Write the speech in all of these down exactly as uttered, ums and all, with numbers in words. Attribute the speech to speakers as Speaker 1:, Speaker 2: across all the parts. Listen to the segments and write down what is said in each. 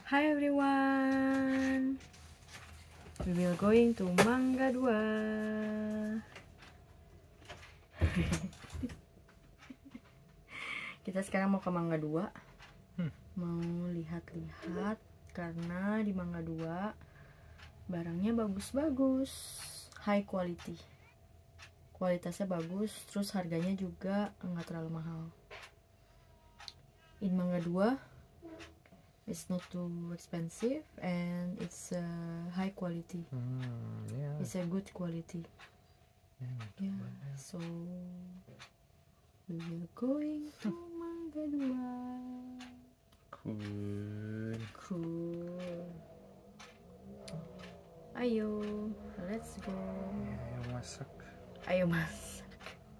Speaker 1: Hi everyone, we will going to Mangga dua. Kita sekarang mau ke Mangga dua, hmm. mau lihat-lihat karena di Mangga dua barangnya bagus-bagus, high quality, kualitasnya bagus, terus harganya juga nggak terlalu mahal. In Mangga dua it's not too expensive and it's uh, high quality. Mm, yeah. It's a good quality. Yeah, yeah. So we will going to Mangga dua.
Speaker 2: Cool.
Speaker 1: Cool. Ayo, let's go.
Speaker 2: Ayo masak.
Speaker 1: Ayo masak.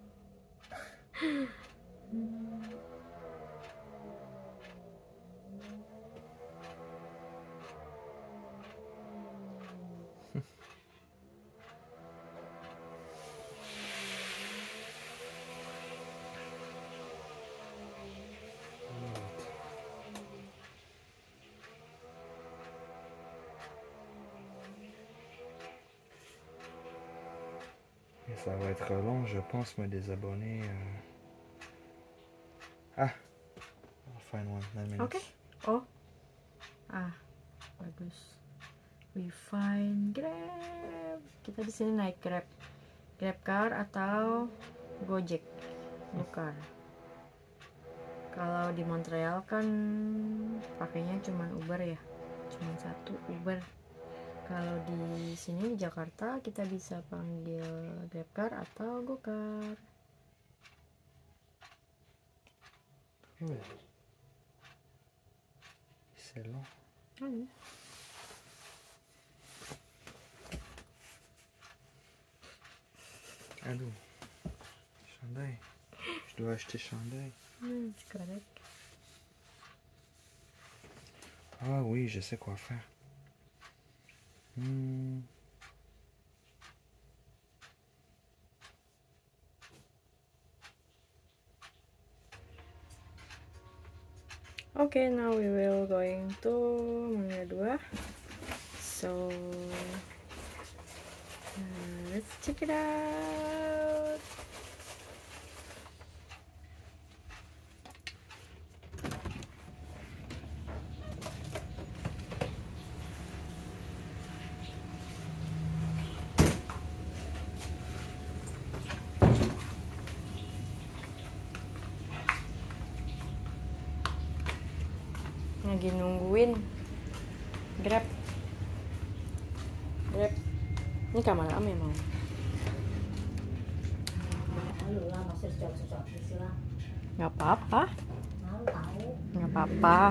Speaker 2: Et ça va être long, je pense, me désabonner. Euh... Ah, I'll find one. nine minutes.
Speaker 1: Oke. Okay. Oh, ah, bagus. We find Grab. Kita di sini naik Grab, Grab Car atau Gojek, Gokar. Kalau di Montreal kan pakainya cuma Uber ya, cuma satu Uber. Kalau di sini di Jakarta kita bisa panggil GrabCar atau Gokar.
Speaker 2: Hmm. C'est long.
Speaker 1: Hmm.
Speaker 2: Allô, chandail. Je dois acheter chandail.
Speaker 1: Hmm, c'est correct.
Speaker 2: Ah oui, je sais quoi faire. Hmm.
Speaker 1: Okay, now we will going to Mangga dua. So uh, let's check it out. Lagi nungguin Grab. Grab. Ini kamar Am memang. Nggak apa-apa. Nggak apa-apa.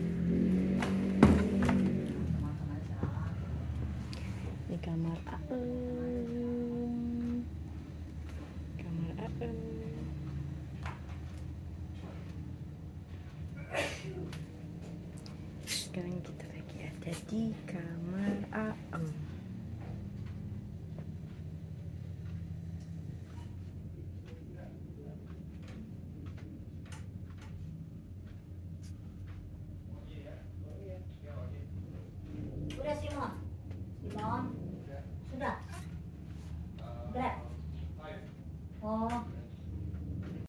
Speaker 1: Ini kamar Am. Kamar Am. Sekarang kita lagi ada di kamar